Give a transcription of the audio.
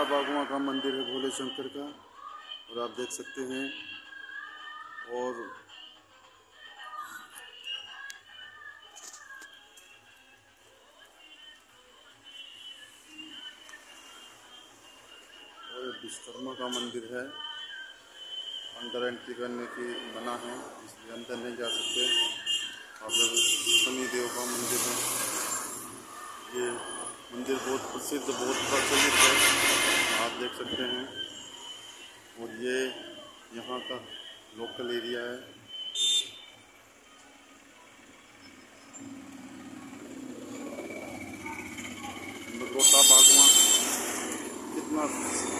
Bagua का मंदिर है भोले शंकर का, और आप देख सकते हैं। और विश्वकर्मा का मंदिर है, अंदर एंट्री करने की मना है, इसलिए अंदर नहीं जा सकते। आप लोग शनिदेव का मंदिर है, ये मंदिर बहुत प्रसिद्ध, बहुत प्रचलित है, आप देख सकते हैं। और ये यहाँ का लोकल एरिया है। नगरोटा बागुआ कितना